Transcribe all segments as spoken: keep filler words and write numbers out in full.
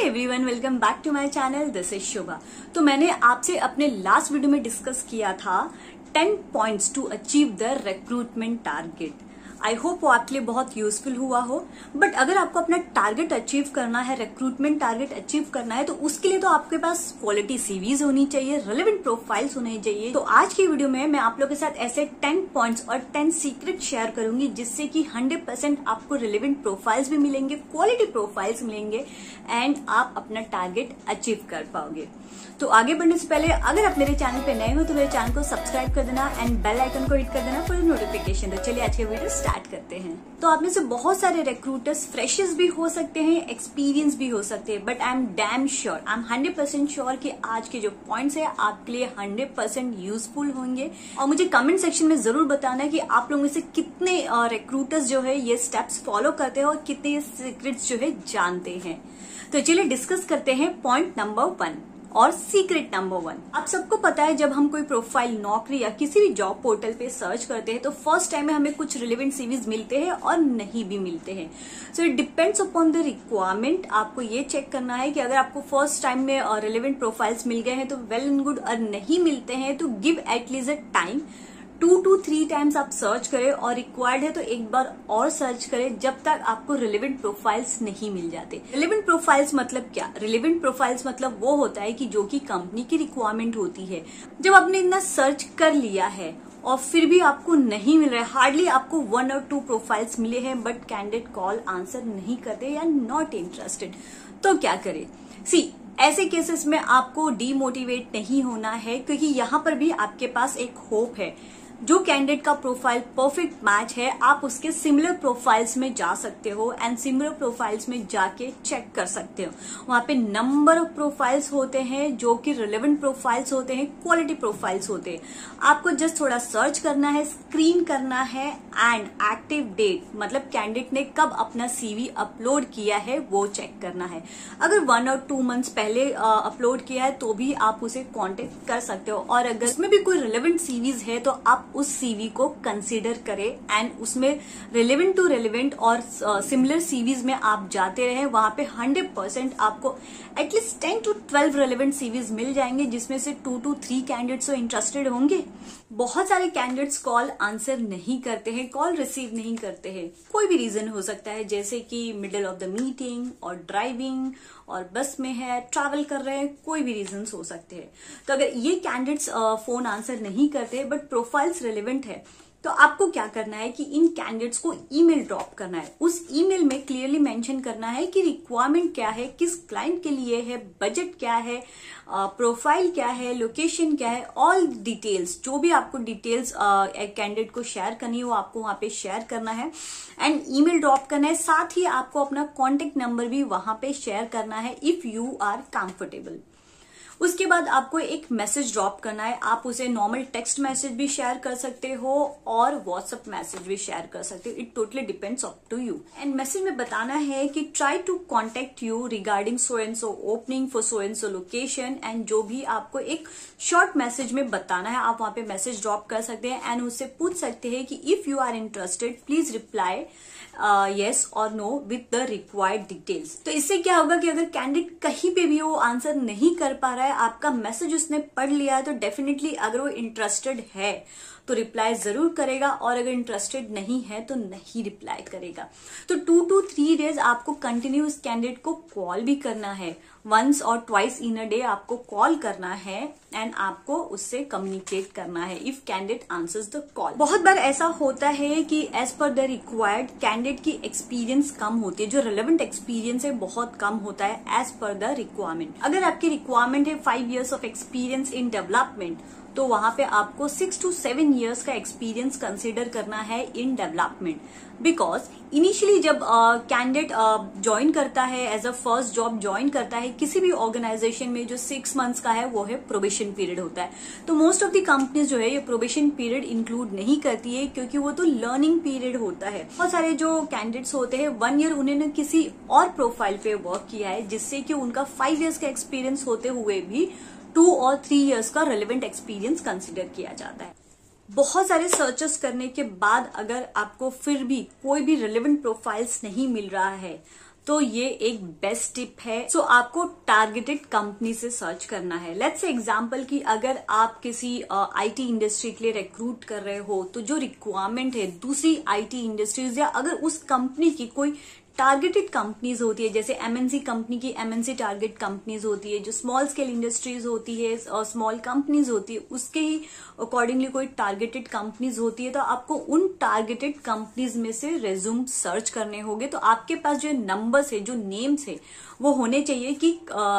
Everyone, welcome back to my channel. This is Shubha. तो मैंने आपसे अपने लास्ट वीडियो में डिस्कस किया था ten points to achieve the recruitment target. I hope वो आपके लिए बहुत यूजफुल हुआ हो। बट अगर आपको अपना टारगेट अचीव करना है, रिक्रूटमेंट टारगेट अचीव करना है, तो उसके लिए तो आपके पास क्वालिटी सीवीज होनी चाहिए, रेलेवेंट प्रोफाइल्स होने चाहिए। तो आज की वीडियो में मैं आप लोगों के साथ ऐसे टेन पॉइंट्स और टेन सीक्रेट शेयर करूंगी जिससे कि हंड्रेड परसेंट आपको रेलेवेंट प्रोफाइल्स भी मिलेंगे, क्वालिटी प्रोफाइल्स मिलेंगे एंड आप अपना टारगेट अचीव कर पाओगे। तो आगे बढ़ने से पहले अगर आप मेरे चैनल पे नए हो तो मेरे चैनल को सब्सक्राइब कर देना एंड बेल आइकन को हिट कर देना फॉर नोटिफिकेशन। तो चलिए आज के वीडियो स्टार्ट करते हैं। तो आप में से बहुत सारे रिक्रूटर्स फ्रेशर्स भी हो सकते हैं, एक्सपीरियंस भी हो सकते हैं, but I am damn sure, I am hundred percent sure कि आज के जो पॉइंट्स है आपके लिए हंड्रेड परसेंट यूजफुल होंगे। और मुझे कमेंट सेक्शन में जरूर बताना है कि आप लोगों में से कितने रिक्रूटर्स जो है ये स्टेप्स फॉलो करते हैं और कितने ये सीक्रेट्स जो है जानते हैं। तो चलिए डिस्कस करते हैं पॉइंट नंबर वन और सीक्रेट नंबर वन। आप सबको पता है जब हम कोई प्रोफाइल, नौकरी या किसी भी जॉब पोर्टल पे सर्च करते हैं तो फर्स्ट टाइम में हमें कुछ रिलेवेंट सीवीज मिलते हैं और नहीं भी मिलते हैं। So it depends upon the requirement. आपको ये चेक करना है कि अगर आपको फर्स्ट टाइम में रिलेवेंट प्रोफाइल्स मिल गए हैं तो वेल एंड गुड, और नहीं मिलते हैं तो give at least a time, two to three times आप सर्च करें और रिक्वायर्ड है तो एक बार और सर्च करें जब तक आपको रिलेवेंट प्रोफाइल्स नहीं मिल जाते। रिलेवेंट प्रोफाइल्स मतलब क्या? रिलेवेंट प्रोफाइल्स मतलब वो होता है कि जो कि कंपनी की रिक्वायरमेंट होती है। जब आपने इतना सर्च कर लिया है और फिर भी आपको नहीं मिल रहा है, हार्डली आपको वन और टू प्रोफाइल्स मिले हैं बट कैंडिडेट कॉल आंसर नहीं करते या नॉट इंटरेस्टेड, तो क्या करें? सी ऐसे केसेस में आपको डीमोटिवेट नहीं होना है, क्योंकि यहाँ पर भी आपके पास एक होप है। जो कैंडिडेट का प्रोफाइल परफेक्ट मैच है आप उसके सिमिलर प्रोफाइल्स में जा सकते हो एंड सिमिलर प्रोफाइल्स में जाके चेक कर सकते हो। वहां पे नंबर ऑफ प्रोफाइल्स होते हैं जो कि रिलेवेंट प्रोफाइल्स होते हैं, क्वालिटी प्रोफाइल्स होते हैं। आपको जस्ट थोड़ा सर्च करना है, स्क्रीन करना है एंड एक्टिव डेट मतलब कैंडिडेट ने कब अपना सीवी अपलोड किया है वो चेक करना है। अगर वन और टू मंथ्स पहले अपलोड किया है तो भी आप उसे कॉन्टेक्ट कर सकते हो, और अगर उसमें भी कोई रिलेवेंट सीवीज है तो आप उस सीवी को कंसीडर करें एंड उसमें रिलेवेंट टू रिलेवेंट और सिमिलर सीवीज में आप जाते रहे। वहां पे हंड्रेड परसेंट आपको at least ten to twelve relevant CVs मिल जाएंगे जिसमें से टू टू थ्री कैंडिडेट्स तो इंटरेस्टेड होंगे। बहुत सारे कैंडिडेट्स कॉल आंसर नहीं करते हैं, कॉल रिसीव नहीं करते हैं। कोई भी रीजन हो सकता है, जैसे कि मिडिल ऑफ द मीटिंग और ड्राइविंग और बस में है, ट्रैवल कर रहे हैं, कोई भी रीजन हो सकते हैं। तो अगर ये कैंडिडेट्स फोन आंसर नहीं करते बट प्रोफाइल्स रिलेवेंट है तो आपको क्या करना है कि इन कैंडिडेट्स को ईमेल ड्रॉप करना है। उस ईमेल में क्लियरली मेंशन करना है कि रिक्वायरमेंट क्या है, किस क्लाइंट के लिए है, बजट क्या है, प्रोफाइल क्या है, लोकेशन क्या है, ऑल डिटेल्स, जो भी आपको डिटेल्स एक कैंडिडेट को शेयर करनी है वो आपको वहां पे शेयर करना है एंड ईमेल ड्रॉप करना है। साथ ही आपको अपना कॉन्टेक्ट नंबर भी वहां पे शेयर करना है इफ यू आर कंफर्टेबल। उसके बाद आपको एक मैसेज ड्रॉप करना है। आप उसे नॉर्मल टेक्स्ट मैसेज भी शेयर कर सकते हो और व्हाट्सएप मैसेज भी शेयर कर सकते हो। It totally depends up to you. And message में बताना है कि try to contact you regarding so and so opening for so and so location, and जो भी आपको एक शॉर्ट मैसेज में बताना है आप वहां पे मैसेज ड्रॉप कर सकते हैं एंड उससे पूछ सकते हैं कि if you are interested please reply yes और no with the required details. तो इससे क्या होगा कि अगर कैंडिडेट कहीं पे भी वो आंसर नहीं कर पा रहा है, आपका मैसेज उसने पढ़ लिया है, तो डेफिनेटली अगर वो इंटरेस्टेड है तो रिप्लाई जरूर करेगा, और अगर इंटरेस्टेड नहीं है तो नहीं रिप्लाई करेगा। तो टू टू थ्री डेज आपको कंटिन्यू इस कैंडिडेट को कॉल भी करना है, वंस और ट्वाइस इन अ डे आपको कॉल करना है एंड आपको उससे कम्युनिकेट करना है if candidate answers the call. बहुत बार ऐसा होता है कि as per the required candidate की एक्सपीरियंस कम होती है, जो रिलेवेंट एक्सपीरियंस है बहुत कम होता है एज पर द रिक्वायरमेंट। अगर आपकी रिक्वायरमेंट है five years of experience in development तो वहां पे आपको सिक्स टू सेवन इयर्स का एक्सपीरियंस कंसीडर करना है इन डेवलपमेंट, बिकॉज इनिशियली जब कैंडिडेट uh, ज्वाइन uh, करता है, as a first job join करता है किसी भी ऑर्गेनाइजेशन में, जो सिक्स मंथ्स का है वो है प्रोबेशन पीरियड होता है। तो मोस्ट ऑफ द कंपनीज जो है ये प्रोबेशन पीरियड इंक्लूड नहीं करती है, क्योंकि वो तो लर्निंग पीरियड होता है। बहुत सारे जो कैंडिडेट्स होते हैं वन ईयर उन्होंने किसी और प्रोफाइल पे वर्क किया है जिससे कि उनका फाइव ईयर्स का एक्सपीरियंस होते हुए भी टू और थ्री इयर्स का रेलेवेंट एक्सपीरियंस कंसीडर किया जाता है। बहुत सारे सर्चेस करने के बाद अगर आपको फिर भी कोई भी रेलेवेंट प्रोफाइल्स नहीं मिल रहा है तो ये एक बेस्ट टिप है। सो so, आपको टारगेटेड कंपनी से सर्च करना है। लेट्स से एग्जांपल कि अगर आप किसी आईटी इंडस्ट्री के लिए रिक्रूट कर रहे हो, तो जो रिक्वायरमेंट है दूसरी आईटी इंडस्ट्रीज या अगर उस कंपनी की कोई टारगेटेड कंपनीज होती है, जैसे एमएनसी कंपनी की एमएनसी टारगेट कंपनीज होती है, जो स्मॉल स्केल इंडस्ट्रीज होती है और स्मॉल कंपनीज होती है, उसके ही अकॉर्डिंगली कोई टारगेटेड कंपनीज होती है, तो आपको उन टारगेटेड कंपनीज में से रेज्यूम सर्च करने होंगे। तो आपके पास जो नंबर्स है, जो नेम्स है, वो होने चाहिए कि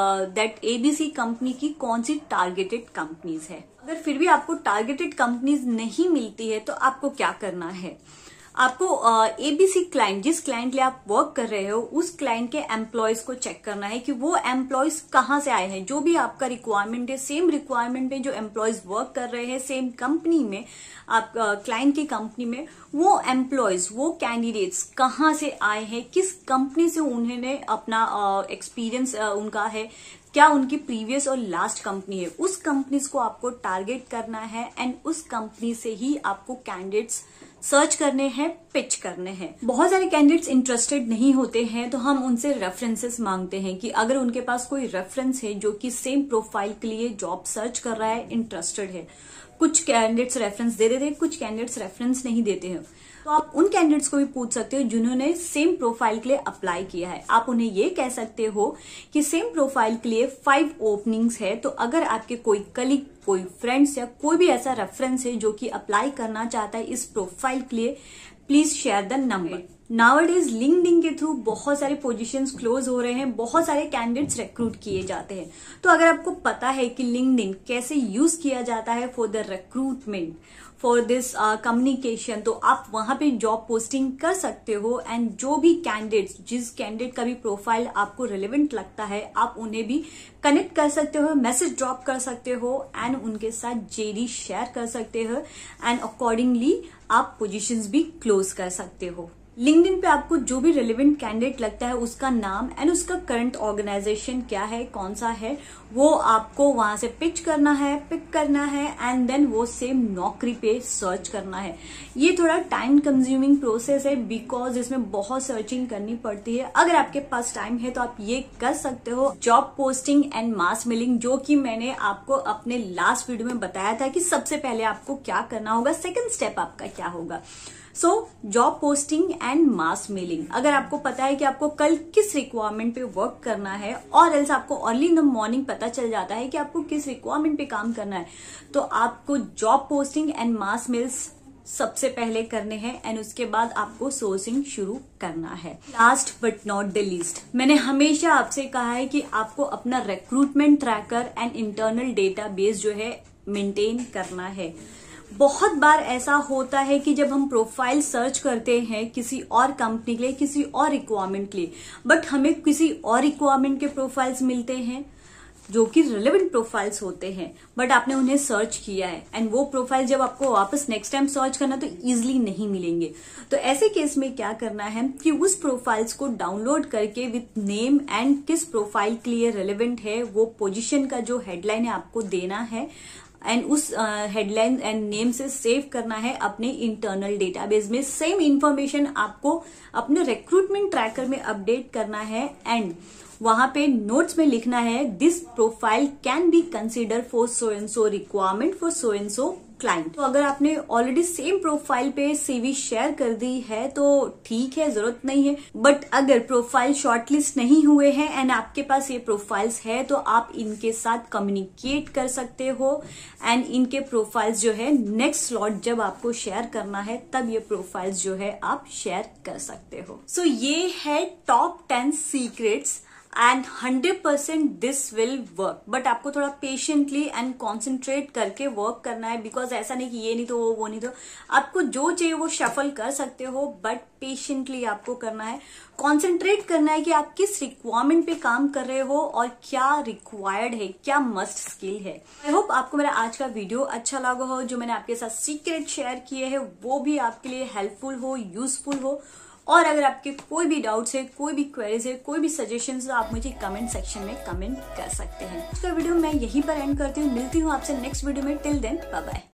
दैट एबीसी कंपनी की कौन सी टारगेटेड कंपनीज है। अगर फिर भी आपको टारगेटेड कंपनीज नहीं मिलती है तो आपको क्या करना है, आपको एबीसी क्लाइंट, जिस क्लाइंट लिए आप वर्क कर रहे हो, उस क्लाइंट के एम्प्लॉयज को चेक करना है कि वो एम्प्लॉयज कहाँ से आए हैं। जो भी आपका रिक्वायरमेंट है, सेम रिक्वायरमेंट में जो एम्प्लॉयज वर्क कर रहे हैं सेम कंपनी में, आप क्लाइंट की कंपनी में, वो एम्प्लॉयज, वो कैंडिडेट्स कहाँ से आए हैं, किस कंपनी से उन्होंने अपना एक्सपीरियंस uh, उनका है, क्या उनकी प्रीवियस और लास्ट कंपनी है, उस कंपनीज को आपको टारगेट करना है एंड उस कंपनी से ही आपको कैंडिडेट्स सर्च करने हैं, पिच करने हैं। बहुत सारे कैंडिडेट्स इंटरेस्टेड नहीं होते हैं, तो हम उनसे रेफरेंसेस मांगते हैं कि अगर उनके पास कोई रेफरेंस है जो कि सेम प्रोफाइल के लिए जॉब सर्च कर रहा है, इंटरेस्टेड है। कुछ कैंडिडेट्स रेफरेंस दे देते हैं, कुछ कैंडिडेट्स रेफरेंस नहीं देते हैं। तो आप उन कैंडिडेट्स को भी पूछ सकते हो जिन्होंने सेम प्रोफाइल के लिए अप्लाई किया है। आप उन्हें ये कह सकते हो कि सेम प्रोफाइल के लिए फाइव ओपनिंग्स है, तो अगर आपके कोई कलीग, कोई फ्रेंड्स या कोई भी ऐसा रेफरेंस है जो कि अप्लाई करना चाहता है इस प्रोफाइल के लिए, please share the number. Nowadays LinkedIn के थ्रू बहुत सारे पोजीशंस क्लोज हो रहे हैं, बहुत सारे कैंडिडेट्स रिक्रूट किए जाते हैं। तो अगर आपको पता है कि लिंक्डइन कैसे यूज किया जाता है for the recruitment, for this communication, तो आप वहां पे जॉब पोस्टिंग कर सकते हो एंड जो भी कैंडिडेट्स, जिस कैंडिडेट का भी प्रोफाइल आपको रिलेवेंट लगता है, आप उन्हें भी कनेक्ट कर सकते हो, मैसेज ड्रॉप कर सकते हो एंड उनके साथ जेडी शेयर कर सकते हो एंड अकॉर्डिंगली आप पोजीशंस भी क्लोज कर सकते हो। लिंक्डइन पे आपको जो भी रिलेवेंट कैंडिडेट लगता है, उसका नाम एंड उसका करंट ऑर्गेनाइजेशन क्या है, कौन सा है, वो आपको वहां से पिच करना है, पिक करना है एंड देन वो सेम नौकरी पे सर्च करना है। ये थोड़ा टाइम कंज्यूमिंग प्रोसेस है बिकॉज इसमें बहुत सर्चिंग करनी पड़ती है। अगर आपके पास टाइम है तो आप ये कर सकते हो job posting and mass mailing, जो कि मैंने आपको अपने लास्ट वीडियो में बताया था कि सबसे पहले आपको क्या करना होगा, सेकेंड स्टेप आपका क्या होगा। So job posting and mass mailing, अगर आपको पता है कि आपको कल किस रिक्वायरमेंट पे वर्क करना है और एल्स आपको अर्ली इन द मॉर्निंग पता चल जाता है कि आपको किस रिक्वायरमेंट पे काम करना है, तो आपको job posting and mass mails सबसे पहले करने हैं एंड उसके बाद आपको सोर्सिंग शुरू करना है। Last but not the least, मैंने हमेशा आपसे कहा है कि आपको अपना recruitment tracker and internal database जो है मेंटेन करना है। बहुत बार ऐसा होता है कि जब हम प्रोफाइल सर्च करते हैं किसी और कंपनी के लिए, किसी और रिक्वायरमेंट के लिए, बट हमें किसी और रिक्वायरमेंट के प्रोफाइल्स मिलते हैं जो कि रिलेवेंट प्रोफाइल्स होते हैं, बट आपने उन्हें सर्च किया है एंड वो प्रोफाइल जब आपको वापस नेक्स्ट टाइम सर्च करना तो इजीली नहीं मिलेंगे। तो ऐसे केस में क्या करना है कि उस प्रोफाइल्स को डाउनलोड करके विथ नेम एंड किस प्रोफाइल के लिए रिलेवेंट है, वो पोजीशन का जो हेडलाइन है आपको देना है एंड उस हेडलाइन एंड नेम से सेव करना है अपने इंटरनल डेटाबेस में। सेम इंफॉर्मेशन आपको अपने रिक्रूटमेंट ट्रैकर में अपडेट करना है एंड वहां पे नोट्स में लिखना है this profile can be consider for so and so requirement for so and so client. तो अगर आपने ऑलरेडी सेम प्रोफाइल पे सीवी शेयर कर दी है तो ठीक है, जरूरत नहीं है, बट अगर प्रोफाइल शॉर्टलिस्ट नहीं हुए हैं एंड आपके पास ये प्रोफाइल्स है तो आप इनके साथ कम्युनिकेट कर सकते हो एंड इनके प्रोफाइल्स जो है नेक्स्ट स्लॉट जब आपको शेयर करना है तब ये प्रोफाइल्स जो है आप शेयर कर सकते हो। सो so, ये है top ten secrets and hundred percent this will work, but आपको थोड़ा पेशेंटली एंड कॉन्सेंट्रेट करके वर्क करना है बिकॉज ऐसा नहीं कि ये नहीं तो वो वो नहीं तो, आपको जो चाहिए वो शफल कर सकते हो बट पेशेंटली आपको करना है, कॉन्सेंट्रेट करना है कि आप किस रिक्वायरमेंट पे काम कर रहे हो और क्या रिक्वायर्ड है, क्या मस्ट स्किल है। आई होप आपको मेरा आज का वीडियो अच्छा लगा हो, जो मैंने आपके साथ सीक्रेट शेयर किए हैं वो भी आपके लिए हेल्पफुल हो, यूजफुल हो। और अगर आपके कोई भी डाउट्स है, कोई भी क्वेरीज है, कोई भी सजेशंस है, आप मुझे कमेंट सेक्शन में कमेंट कर सकते हैं। आज का वीडियो मैं यहीं पर एंड करती हूँ, मिलती हूँ आपसे नेक्स्ट वीडियो में। Till then bye bye.